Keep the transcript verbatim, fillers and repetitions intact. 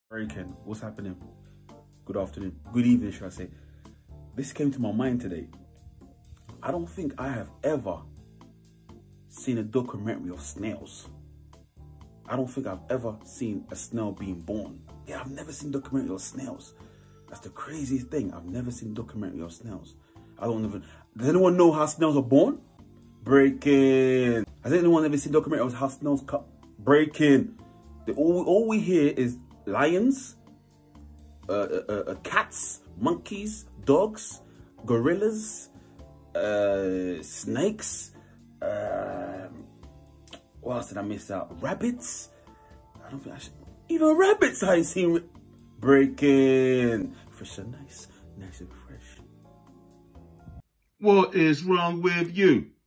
Breaking, what's happening? Good afternoon, good evening, should I say. This came to my mind today. I don't think I have ever seen a documentary of snails. I don't think I've ever seen a snail being born. Yeah, I've never seen a documentary of snails. That's the craziest thing. I've never seen a documentary of snails. I don't even, does anyone know how snails are born? Breaking. Has anyone ever seen a documentary of how snails cut? Breaking. The, all, all we hear is lions, uh, uh, uh, cats, monkeys, dogs, gorillas, uh, snakes, uh, what else did I miss out? Rabbits? I don't think I should, even rabbits I ain't seen. Breaking. Fresh and nice, nice and fresh. What is wrong with you?